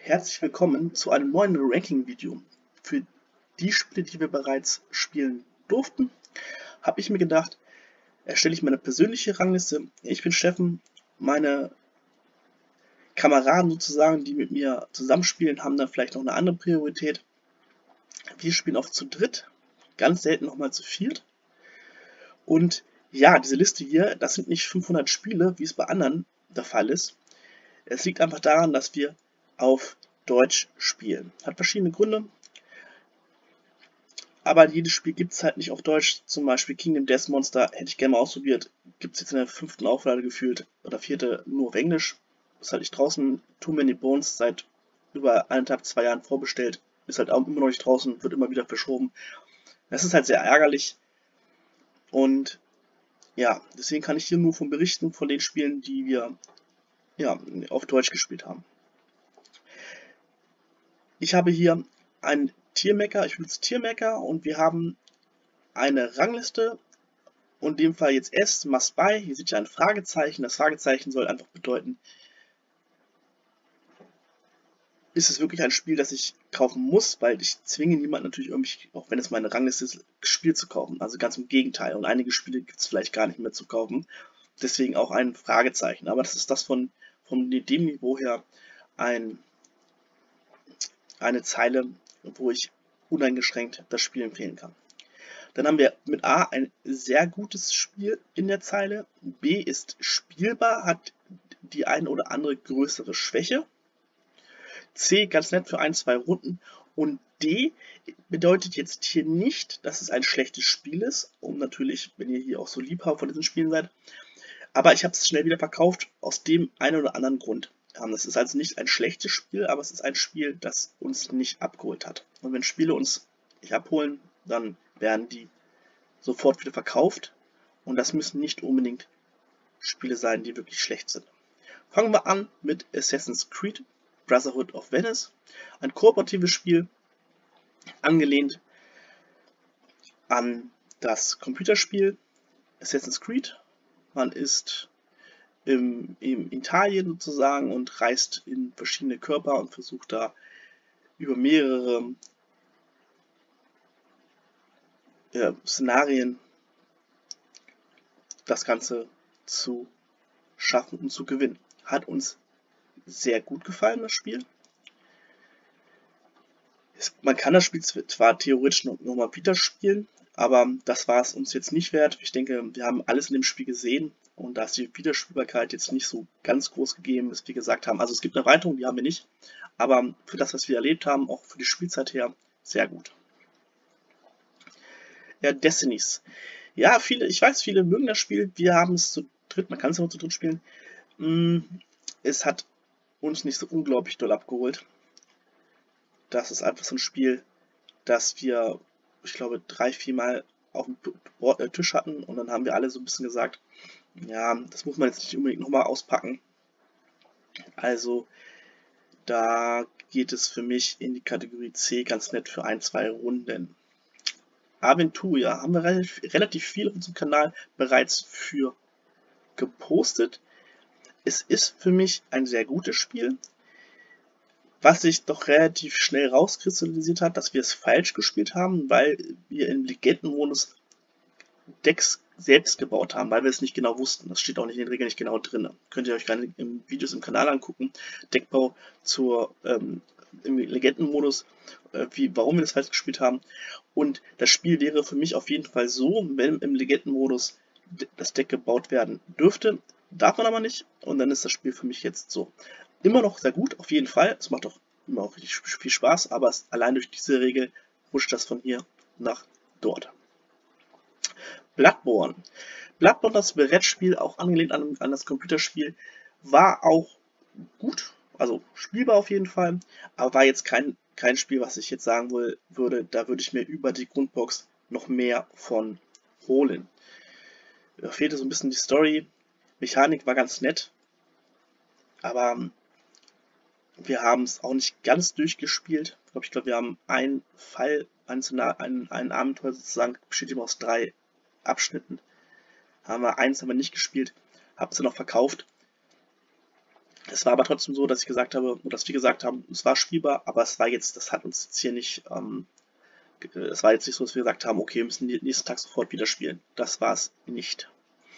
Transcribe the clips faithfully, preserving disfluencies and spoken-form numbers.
Herzlich willkommen zu einem neuen Ranking-Video. Für die Spiele, die wir bereits spielen durften, habe ich mir gedacht, erstelle ich meine persönliche Rangliste. Ich bin Steffen, meine Kameraden sozusagen, die mit mir zusammenspielen, haben dann vielleicht noch eine andere Priorität. Wir spielen oft zu dritt, ganz selten nochmal zu viert. Und ja, diese Liste hier, das sind nicht fünfhundert Spiele, wie es bei anderen der Fall ist. Es liegt einfach daran, dass wir auf Deutsch spielen. Hat verschiedene Gründe, aber jedes Spiel gibt es halt nicht auf Deutsch. Zum Beispiel Kingdom Death Monster hätte ich gerne mal ausprobiert. Gibt es jetzt in der fünften Auflage gefühlt oder vierte nur auf Englisch. Ist halt nicht draußen. Too Many Bones seit über eineinhalb, zwei Jahren vorbestellt. Ist halt auch immer noch nicht draußen, wird immer wieder verschoben. Das ist halt sehr ärgerlich. Und ja, deswegen kann ich hier nur von berichten, von den Spielen, die wir ja, auf Deutsch gespielt haben. Ich habe hier einen Tiermecker, ich benutze Tiermecker und wir haben eine Rangliste und in dem Fall jetzt S, Must Buy. Hier seht ihr ein Fragezeichen. Das Fragezeichen soll einfach bedeuten, ist es wirklich ein Spiel, das ich kaufen muss, weil ich zwinge niemanden natürlich irgendwie, auch wenn es meine Rangliste ist, Spiel zu kaufen. Also ganz im Gegenteil. Und einige Spiele gibt es vielleicht gar nicht mehr zu kaufen. Deswegen auch ein Fragezeichen. Aber das ist das von, von dem Niveau her ein eine Zeile, wo ich uneingeschränkt das Spiel empfehlen kann. Dann haben wir mit A ein sehr gutes Spiel in der Zeile. B ist spielbar, hat die eine oder andere größere Schwäche. C ganz nett für ein, zwei Runden. Und D bedeutet jetzt hier nicht, dass es ein schlechtes Spiel ist. Und natürlich, wenn ihr hier auch so Liebhaber von diesen Spielen seid. Aber ich habe es schnell wieder verkauft, aus dem einen oder anderen Grund. Das ist also nicht ein schlechtes Spiel, aber es ist ein Spiel, das uns nicht abgeholt hat. Und wenn Spiele uns nicht abholen, dann werden die sofort wieder verkauft. Und das müssen nicht unbedingt Spiele sein, die wirklich schlecht sind. Fangen wir an mit Assassin's Creed Brotherhood of Venice. Ein kooperatives Spiel, angelehnt an das Computerspiel Assassin's Creed. Man ist Im, in Italien sozusagen und reist in verschiedene Körper und versucht da über mehrere ja, Szenarien das Ganze zu schaffen und zu gewinnen. Hat uns sehr gut gefallen, das Spiel. Es, man kann das Spiel zwar theoretisch noch, noch mal wieder spielen, aber das war es uns jetzt nicht wert. Ich denke, wir haben alles in dem Spiel gesehen. Und da ist die Wiederspielbarkeit jetzt nicht so ganz groß gegeben, bis wir gesagt haben. Also es gibt eine Erweiterung, die haben wir nicht. Aber für das, was wir erlebt haben, auch für die Spielzeit her, sehr gut. Ja, Destinies. Ja, viele, ich weiß, viele mögen das Spiel. Wir haben es zu dritt, man kann es nur zu dritt spielen. Es hat uns nicht so unglaublich doll abgeholt. Das ist einfach so ein Spiel, das wir, ich glaube, drei, vier Mal auf dem Tisch hatten. Und dann haben wir alle so ein bisschen gesagt, ja, das muss man jetzt nicht unbedingt nochmal auspacken. Also, da geht es für mich in die Kategorie C, ganz nett für ein, zwei Runden. Aventuria haben wir relativ, relativ viel auf unserem Kanal bereits für gepostet. Es ist für mich ein sehr gutes Spiel, was sich doch relativ schnell rauskristallisiert hat, dass wir es falsch gespielt haben, weil wir im Legendenmodus Decks selbst gebaut haben, weil wir es nicht genau wussten. Das steht auch nicht in den Regeln nicht genau drin. Könnt ihr euch gerne in Videos im Kanal angucken. Deckbau zur, ähm, im Legendenmodus, äh, wie, warum wir das falsch gespielt haben. Und das Spiel wäre für mich auf jeden Fall so, wenn im Legendenmodus das Deck gebaut werden dürfte. Darf man aber nicht. Und dann ist das Spiel für mich jetzt so. Immer noch sehr gut, auf jeden Fall. Es macht auch immer auch richtig viel Spaß, aber es, allein durch diese Regel rutscht das von hier nach dort. Bloodborne. Bloodborne, das Brettspiel, auch angelehnt an, an das Computerspiel, war auch gut, also spielbar auf jeden Fall, aber war jetzt kein, kein Spiel, was ich jetzt sagen will, würde, da würde ich mir über die Grundbox noch mehr von holen. Da fehlte so ein bisschen die Story, Mechanik war ganz nett, aber wir haben es auch nicht ganz durchgespielt. Ich glaube, ich glaube, wir haben einen Fall, ein, ein, ein Abenteuer sozusagen, besteht immer aus drei Abschnitten. Haben wir eins haben wir nicht gespielt, habe es dann noch verkauft. Es war aber trotzdem so, dass ich gesagt habe, oder dass wir gesagt haben, es war spielbar, aber es war jetzt, das hat uns jetzt hier nicht, ähm, es war jetzt nicht so, dass wir gesagt haben, okay, wir müssen den nächsten Tag sofort wieder spielen. Das war es nicht.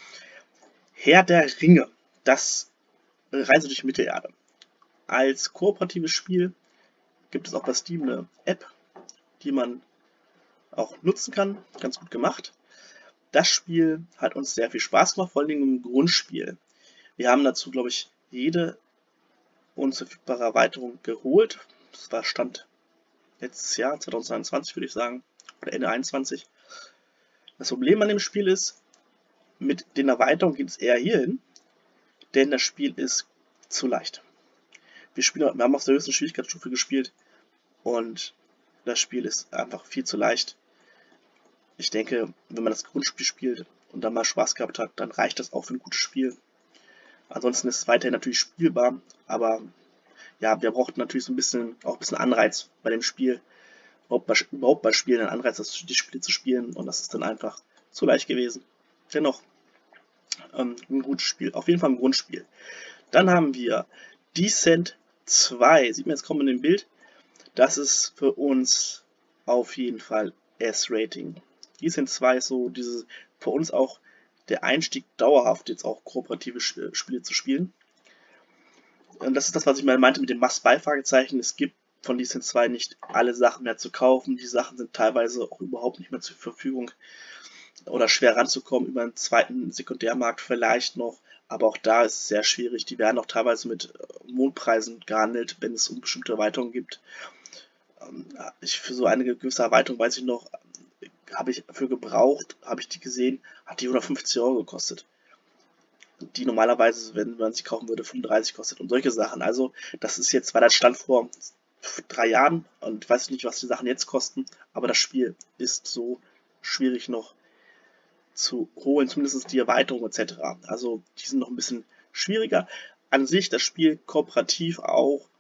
Herr der Ringe, das Reise durch Mittelerde. Als kooperatives Spiel gibt es auch bei Steam eine App, die man auch nutzen kann. Ganz gut gemacht. Das Spiel hat uns sehr viel Spaß gemacht, vor allem im Grundspiel. Wir haben dazu, glaube ich, jede uns verfügbare Erweiterung geholt. Das war Stand letztes Jahr, zwanzig einundzwanzig würde ich sagen, oder Ende einundzwanzig. Das Problem an dem Spiel ist, mit den Erweiterungen geht es eher hierhin, denn das Spiel ist zu leicht. Wir, spielen, wir haben auf der höchsten Schwierigkeitsstufe gespielt und das Spiel ist einfach viel zu leicht. Ich denke, wenn man das Grundspiel spielt und dann mal Spaß gehabt hat, dann reicht das auch für ein gutes Spiel. Ansonsten ist es weiterhin natürlich spielbar, aber ja, wir brauchten natürlich so ein bisschen, auch ein bisschen Anreiz bei dem Spiel, überhaupt bei, überhaupt bei Spielen einen Anreiz, das, die Spiele zu spielen, und das ist dann einfach zu leicht gewesen. Dennoch ähm, ein gutes Spiel, auf jeden Fall ein Grundspiel. Dann haben wir Descent zwei, sieht man jetzt kaum in dem Bild, das ist für uns auf jeden Fall S-Rating. Descent zwei ist so diese, für uns auch der Einstieg dauerhaft jetzt auch kooperative Spiele zu spielen. Und das ist das, was ich mal meinte mit dem Must-Buy-Fragezeichen. Es gibt von Descent zwei nicht alle Sachen mehr zu kaufen. Die Sachen sind teilweise auch überhaupt nicht mehr zur Verfügung oder schwer ranzukommen über einen zweiten Sekundärmarkt vielleicht noch. Aber auch da ist es sehr schwierig. Die werden auch teilweise mit Mondpreisen gehandelt, wenn es um bestimmte Erweiterungen gibt. Ich, für so eine gewisse Erweiterung, weiß ich noch, habe ich für gebraucht, habe ich die gesehen, hat die hundertfünfzig Euro gekostet. Die normalerweise, wenn man sie kaufen würde, fünfunddreißig kostet und solche Sachen. Also das ist jetzt, war der Stand vor drei Jahren und ich weiß nicht, was die Sachen jetzt kosten, aber das Spiel ist so schwierig noch zu holen, zumindest die Erweiterung et cetera. Also die sind noch ein bisschen schwieriger. An sich das Spiel kooperativ auch.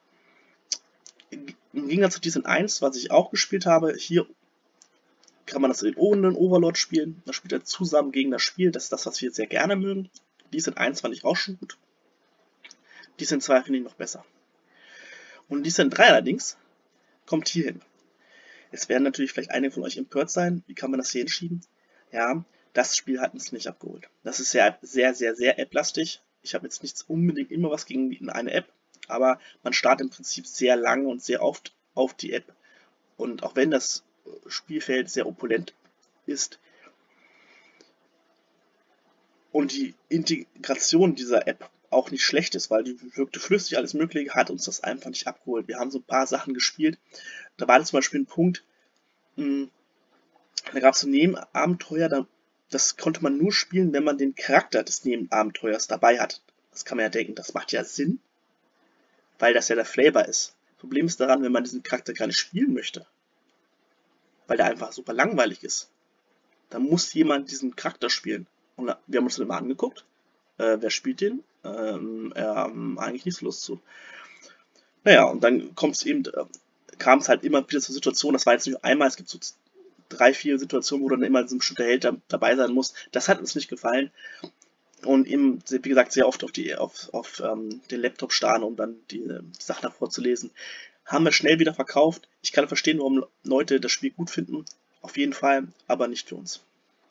Im Gegensatz zu Descent eins, was ich auch gespielt habe, hier kann man das in ohne Overlord spielen. Man spielt er zusammen gegen das Spiel. Das ist das, was wir sehr gerne mögen. Descent eins fand ich auch schon gut. Descent zwei finde ich noch besser. Und Descent drei allerdings kommt hier hin. Es werden natürlich vielleicht einige von euch empört sein. Wie kann man das hier hinschieben? Ja, das Spiel hat uns nicht abgeholt. Das ist sehr, sehr, sehr, sehr App-lastig. Ich habe jetzt nichts unbedingt immer was gegen eine App, aber man startet im Prinzip sehr lange und sehr oft auf die App. Und auch wenn das Spielfeld sehr opulent ist und die Integration dieser App auch nicht schlecht ist, weil die wirkte flüssig, alles Mögliche, hat uns das einfach nicht abgeholt. Wir haben so ein paar Sachen gespielt. Da war zum Beispiel ein Punkt, mh, da gab es so Nebenabenteuer, da, das konnte man nur spielen, wenn man den Charakter des Nebenabenteuers dabei hat. Das kann man ja denken, das macht ja Sinn, weil das ja der Flavor ist. Das Problem ist daran, wenn man diesen Charakter gar nicht spielen möchte, weil der einfach super langweilig ist, dann muss jemand diesen Charakter spielen. Und wir haben uns den immer angeguckt. Äh, wer spielt den? Ähm, äh, eigentlich nicht so Lust zu. Naja, und dann kommt es eben, äh, kam es halt immer wieder zur Situation, das war jetzt nicht einmal, es gibt so drei, vier Situationen, wo dann immer so ein bestimmter Held da, dabei sein muss. Das hat uns nicht gefallen. Und eben, wie gesagt, sehr oft auf, die, auf, auf ähm, den Laptop starren, um dann die, die Sachen davor zu lesen. Haben wir schnell wieder verkauft. Ich kann verstehen, warum Leute das Spiel gut finden. Auf jeden Fall, aber nicht für uns.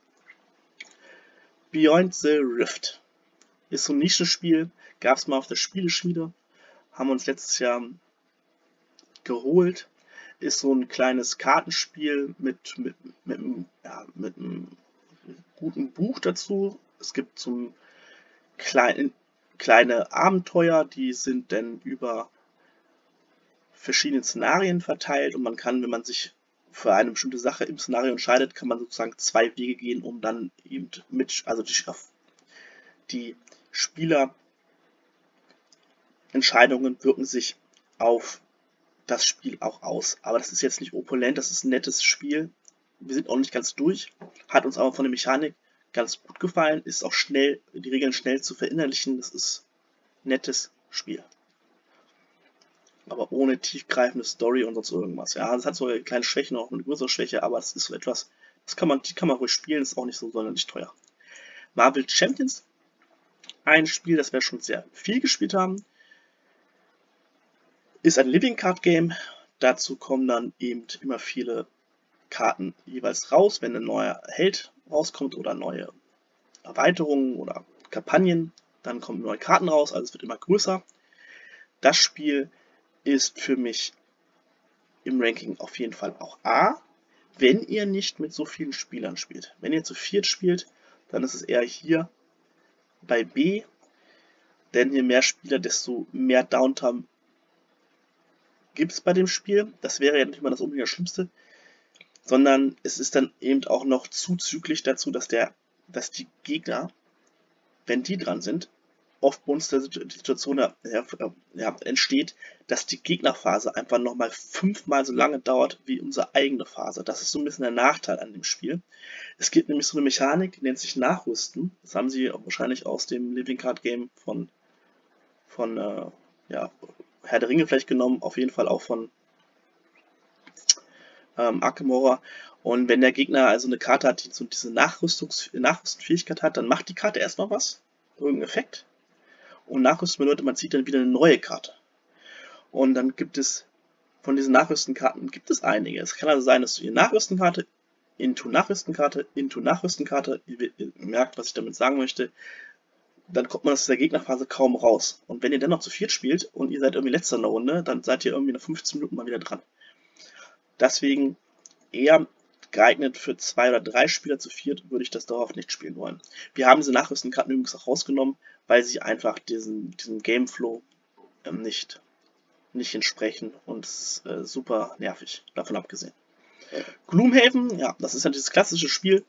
Beyond the Rift ist so ein Nischenspiel. Gab es mal auf der Spieleschmiede. Haben wir uns letztes Jahr geholt. Ist so ein kleines Kartenspiel mit, mit, mit, ja, mit einem guten Buch dazu. Es gibt so ein klein, kleine Abenteuer, die sind dann über verschiedene Szenarien verteilt und man kann, wenn man sich für eine bestimmte Sache im Szenario entscheidet, kann man sozusagen zwei Wege gehen, um dann eben mit, also die, die Spielerentscheidungen wirken sich auf das Spiel auch aus. Aber das ist jetzt nicht opulent, das ist ein nettes Spiel. Wir sind auch nicht ganz durch, hat uns aber von der Mechanik ganz gut gefallen, ist auch schnell, die Regeln schnell zu verinnerlichen, das ist ein nettes Spiel. Aber ohne tiefgreifende Story und sonst irgendwas. Ja, es hat so eine kleine Schwäche, noch eine größere Schwäche, aber es ist so etwas, das kann man, die kann man ruhig spielen, ist auch nicht so sonderlich teuer. Marvel Champions, ein Spiel, das wir schon sehr viel gespielt haben. Ist ein Living Card Game. Dazu kommen dann eben immer viele Karten jeweils raus, wenn ein neuer Held rauskommt oder neue Erweiterungen oder Kampagnen. Dann kommen neue Karten raus, also es wird immer größer. Das Spiel ist für mich im Ranking auf jeden Fall auch A, wenn ihr nicht mit so vielen Spielern spielt. Wenn ihr zu viert spielt, dann ist es eher hier bei B, denn je mehr Spieler, desto mehr Downtime gibt es bei dem Spiel. Das wäre ja nicht immer das unbedingt das Schlimmste, sondern es ist dann eben auch noch zuzüglich dazu, dass, der, dass die Gegner, wenn die dran sind, oft bei uns die Situation ja, ja, entsteht, dass die Gegnerphase einfach nochmal fünfmal so lange dauert wie unsere eigene Phase. Das ist so ein bisschen der Nachteil an dem Spiel. Es gibt nämlich so eine Mechanik, die nennt sich Nachrüsten. Das haben sie wahrscheinlich aus dem Living Card Game von, von äh, ja, Herr der Ringe vielleicht genommen, auf jeden Fall auch von ähm, Akemora. Und wenn der Gegner also eine Karte hat, die so diese Nachrüstungs Nachrüstungsfähigkeit hat, dann macht die Karte erstmal was, irgendeinen Effekt. Und Nachrüsten bedeutet, man zieht dann wieder eine neue Karte. Und dann gibt es, von diesen Nachrüstenkarten gibt es einige. Es kann also sein, dass du die Nachrüstenkarte, into Nachrüstenkarte, into Nachrüstenkarte, ihr, ihr merkt, was ich damit sagen möchte, dann kommt man aus der Gegnerphase kaum raus. Und wenn ihr dann noch zu viert spielt und ihr seid irgendwie letzter in der Runde, dann seid ihr irgendwie nach fünfzehn Minuten mal wieder dran. Deswegen eher geeignet für zwei oder drei Spieler. Zu viert würde ich das dauerhaft nicht spielen wollen. Wir haben diese Nachrüstenkarten übrigens auch rausgenommen, weil sie einfach diesen, diesem Gameflow ähm, nicht, nicht entsprechen und es ist äh, super nervig, davon abgesehen. Gloomhaven, ja, das ist ja dieses klassische Spiel,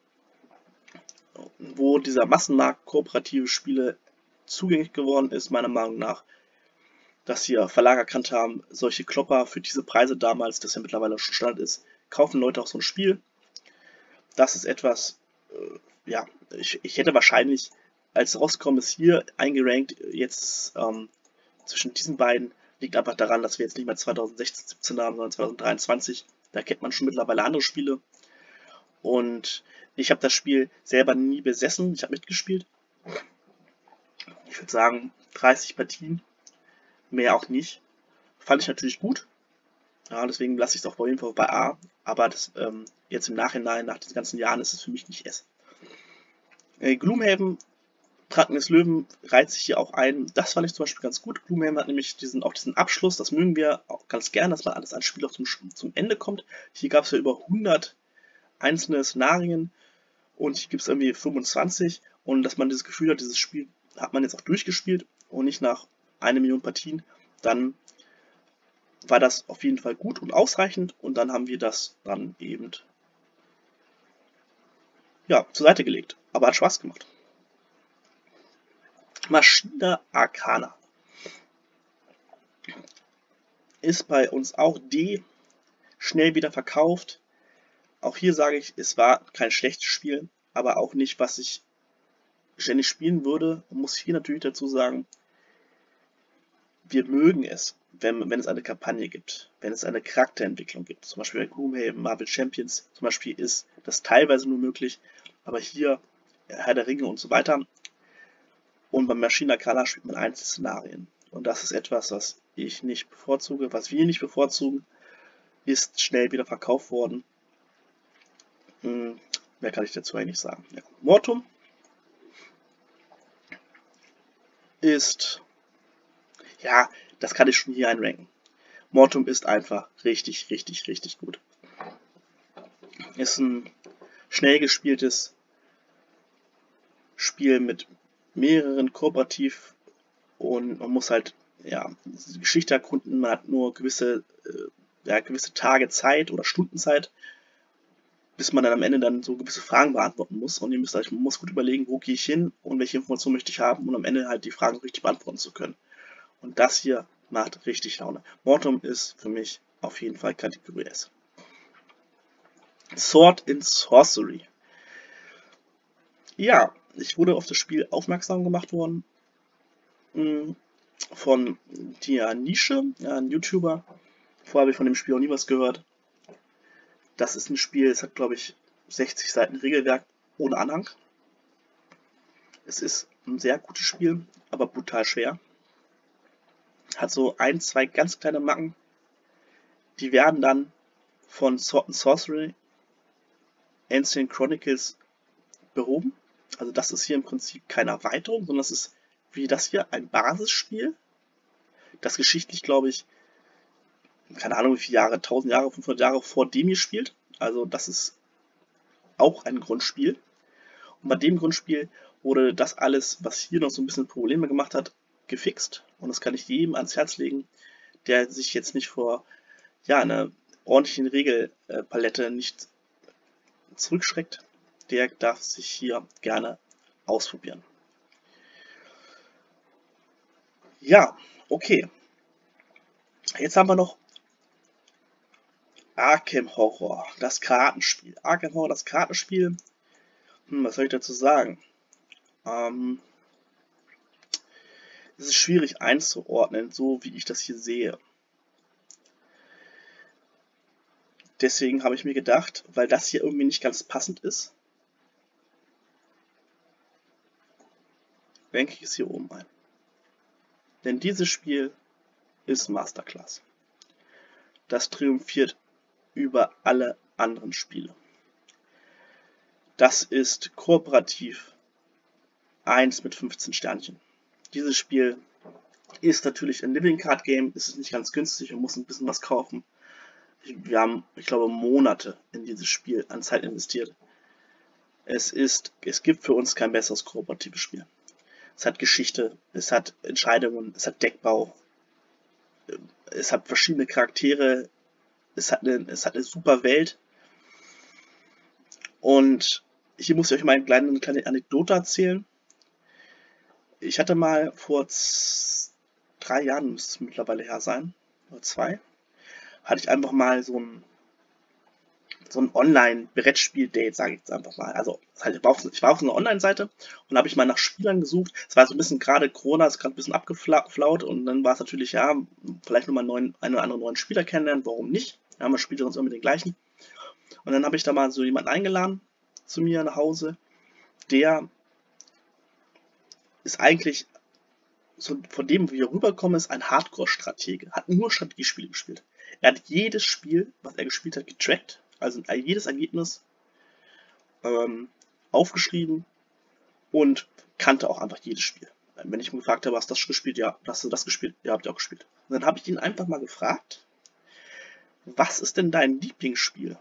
wo dieser Massenmarkt kooperative Spiele zugänglich geworden ist, meiner Meinung nach. Dass hier Verlage erkannt haben, solche Klopper für diese Preise damals, das ja mittlerweile schon Standard ist, kaufen Leute auch so ein Spiel. Das ist etwas, äh, ja, ich, ich hätte wahrscheinlich, als es rausgekommen ist, hier eingerankt, jetzt ähm, zwischen diesen beiden, liegt einfach daran, dass wir jetzt nicht mehr zweitausendsechzehn, siebzehn haben, sondern zweitausenddreiundzwanzig. Da kennt man schon mittlerweile andere Spiele. Und ich habe das Spiel selber nie besessen, ich habe mitgespielt. Ich würde sagen, dreißig Partien. Mehr auch nicht. Fand ich natürlich gut. Ja, deswegen lasse ich es auch auf jeden Fall bei A. Aber das, ähm, jetzt im Nachhinein, nach den ganzen Jahren, ist es für mich nicht S. Äh, Gloomhaven, Drachen des Löwen, reiht sich hier auch ein. Das fand ich zum Beispiel ganz gut. Gloomhaven hat nämlich diesen, auch diesen Abschluss, das mögen wir auch ganz gern, dass man alles als Spiel auch zum, zum Ende kommt. Hier gab es ja über hundert einzelne Szenarien und hier gibt es irgendwie fünfundzwanzig. Und dass man dieses Gefühl hat, dieses Spiel hat man jetzt auch durchgespielt und nicht nach eine Million Partien, dann war das auf jeden Fall gut und ausreichend und dann haben wir das dann eben ja, zur Seite gelegt. Aber hat Spaß gemacht. Machina Arcana ist bei uns auch D, schnell wieder verkauft. Auch hier sage ich, es war kein schlechtes Spiel, aber auch nicht, was ich ständig spielen würde. Man muss hier natürlich dazu sagen, wir mögen es, wenn, wenn es eine Kampagne gibt, wenn es eine Charakterentwicklung gibt. Zum Beispiel bei Gloomhaven, Marvel Champions zum Beispiel ist das teilweise nur möglich, aber hier Herr der Ringe und so weiter. Und beim Machina Arcana spielt man Einzelszenarien. Und das ist etwas, was ich nicht bevorzuge. Was wir nicht bevorzugen, ist schnell wieder verkauft worden. Hm, mehr kann ich dazu eigentlich sagen. Ja. Mortum ist, ja, das kann ich schon hier einranken. Mortum ist einfach richtig, richtig, richtig gut. Ist ein schnell gespieltes Spiel mit mehreren kooperativ und man muss halt, ja, die Geschichte erkunden, man hat nur gewisse, äh, ja, gewisse Tage Zeit oder Stunden Zeit, bis man dann am Ende dann so gewisse Fragen beantworten muss und ihr müsst halt, man muss gut überlegen, wo gehe ich hin und welche Informationen möchte ich haben, um am Ende halt die Fragen richtig beantworten zu können. Und das hier macht richtig Laune. Mortum ist für mich auf jeden Fall Kategorie S. Sword in Sorcery. Ja, ich wurde auf das Spiel aufmerksam gemacht worden mh, von Dia Nische, ja, ein YouTuber. Vorher habe ich von dem Spiel auch nie was gehört. Das ist ein Spiel, es hat glaube ich sechzig Seiten Regelwerk ohne Anhang. Es ist ein sehr gutes Spiel, aber brutal schwer. Hat so ein, zwei ganz kleine Macken. Die werden dann von Sword and Sorcery Ancient Chronicles behoben. Also das ist hier im Prinzip keine Erweiterung, sondern das ist wie das hier ein Basisspiel, das geschichtlich, glaube ich, keine Ahnung wie viele Jahre, tausend Jahre, fünfhundert Jahre vor dem hier spielt. Also das ist auch ein Grundspiel. Und bei dem Grundspiel wurde das alles, was hier noch so ein bisschen Probleme gemacht hat, gefixt. Und das kann ich jedem ans Herz legen, der sich jetzt nicht vor ja, einer ordentlichen Regelpalette nicht zurückschreckt. Der darf sich hier gerne ausprobieren. Ja, okay. Jetzt haben wir noch Arkham Horror, das Kartenspiel. Arkham Horror, das Kartenspiel. Hm, was soll ich dazu sagen? Ähm, es ist schwierig einzuordnen, so wie ich das hier sehe. Deswegen habe ich mir gedacht, weil das hier irgendwie nicht ganz passend ist, renke ich es hier oben ein. Denn dieses Spiel ist Masterclass. Das triumphiert über alle anderen Spiele. Das ist kooperativ eins mit fünfzehn Sternchen. Dieses Spiel ist natürlich ein Living Card Game, ist nicht ganz günstig und muss ein bisschen was kaufen. Wir haben, ich glaube, Monate in dieses Spiel an Zeit investiert. Es ist, es gibt für uns kein besseres kooperatives Spiel. Es hat Geschichte, es hat Entscheidungen, es hat Deckbau, es hat verschiedene Charaktere, es hat eine, es hat eine super Welt. Und hier muss ich euch mal eine kleine, eine kleine Anekdote erzählen. Ich hatte mal vor drei Jahren, müsste es mittlerweile her sein, oder zwei, hatte ich einfach mal so ein, so ein Online-Brettspiel-Date, sage ich jetzt einfach mal. Also ich war auf, ich war auf so einer Online-Seite und habe ich mal nach Spielern gesucht. Es war so ein bisschen gerade Corona, ist gerade ein bisschen abgeflaut und dann war es natürlich, ja, vielleicht nochmal einen, einen oder anderen neuen Spieler kennenlernen, warum nicht? Ja, man spielt sonst immer mit den gleichen. Und dann habe ich da mal so jemanden eingeladen zu mir nach Hause, der ist eigentlich, so von dem, wie er rüberkommen ist, ein Hardcore-Stratege. Hat nur Strategiespiele gespielt. Er hat jedes Spiel, was er gespielt hat, getrackt, also jedes Ergebnis ähm, aufgeschrieben und kannte auch einfach jedes Spiel. Wenn ich ihn gefragt habe, hast du das gespielt? Ja. Hast du das gespielt? Ja, habt ihr auch gespielt. Und dann habe ich ihn einfach mal gefragt, was ist denn dein Lieblingsspiel?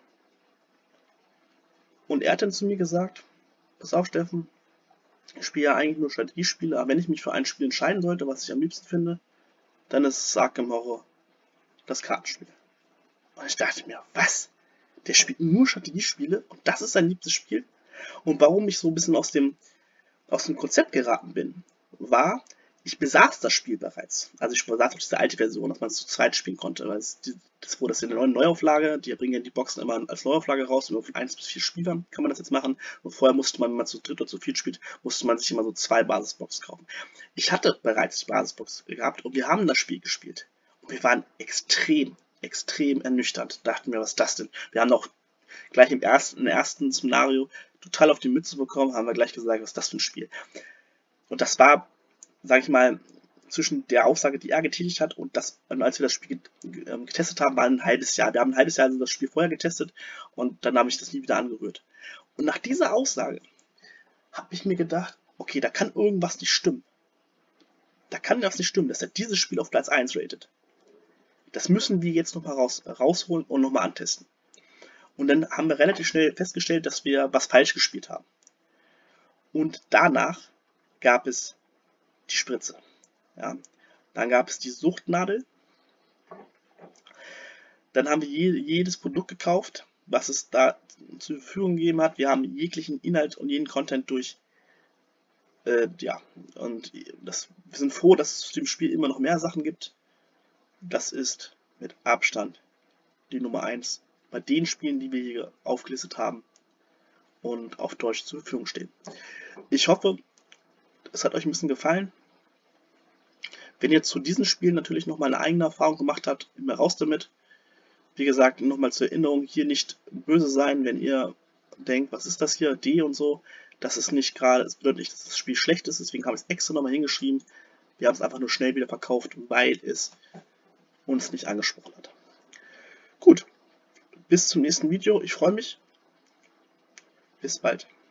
Und er hat dann zu mir gesagt, pass auf, Steffen, ich spiele ja eigentlich nur Strategiespiele, aber wenn ich mich für ein Spiel entscheiden sollte, was ich am liebsten finde, dann ist es Arkham Horror, das Kartenspiel. Und ich dachte mir, was? Der spielt nur Strategiespiele und das ist sein liebstes Spiel? Und warum ich so ein bisschen aus dem, aus dem Konzept geraten bin, war, ich besaß das Spiel bereits. Also ich besaß auch diese alte Version, dass man es zu zweit spielen konnte. Weil es, das wurde das in der neuen Neuauflage, die bringen ja die Boxen immer als Neuauflage raus, und nur von eins bis vier Spielern kann man das jetzt machen. Und vorher musste man, wenn man zu dritt oder zu viert spielt, musste man sich immer so zwei Basisboxen kaufen. Ich hatte bereits die Basisbox gehabt und wir haben das Spiel gespielt. Und wir waren extrem, extrem ernüchternd. Dachten wir, was ist das denn? Wir haben auch gleich im ersten, im ersten Szenario total auf die Mütze bekommen, haben wir gleich gesagt, was ist das für ein Spiel? Und das war, sage ich mal, zwischen der Aussage, die er getätigt hat, und das, als wir das Spiel getestet haben, war ein halbes Jahr. Wir haben ein halbes Jahr das Spiel vorher getestet und dann habe ich das nie wieder angerührt. Und nach dieser Aussage habe ich mir gedacht, okay, da kann irgendwas nicht stimmen. Da kann das nicht stimmen, dass er dieses Spiel auf Platz eins ratet. Das müssen wir jetzt nochmal raus, rausholen und nochmal antesten. Und dann haben wir relativ schnell festgestellt, dass wir was falsch gespielt haben. Und danach gab es die Spritze. Ja. Dann gab es die Suchtnadel. Dann haben wir je, jedes Produkt gekauft, was es da zur Verfügung gegeben hat. Wir haben jeglichen Inhalt und jeden Content durch. Äh, ja, und das, wir sind froh, dass es zu dem Spiel immer noch mehr Sachen gibt. Das ist mit Abstand die Nummer eins bei den Spielen, die wir hier aufgelistet haben und auf Deutsch zur Verfügung stehen. Ich hoffe, es hat euch ein bisschen gefallen. Wenn ihr zu diesen Spielen natürlich nochmal eine eigene Erfahrung gemacht habt, immer raus damit. Wie gesagt, nochmal zur Erinnerung, hier nicht böse sein, wenn ihr denkt, was ist das hier, D und so. Das ist nicht gerade, es bedeutet nicht, dass das Spiel schlecht ist, deswegen habe ich es extra nochmal hingeschrieben. Wir haben es einfach nur schnell wieder verkauft, weil es uns nicht angesprochen hat. Gut, bis zum nächsten Video. Ich freue mich. Bis bald.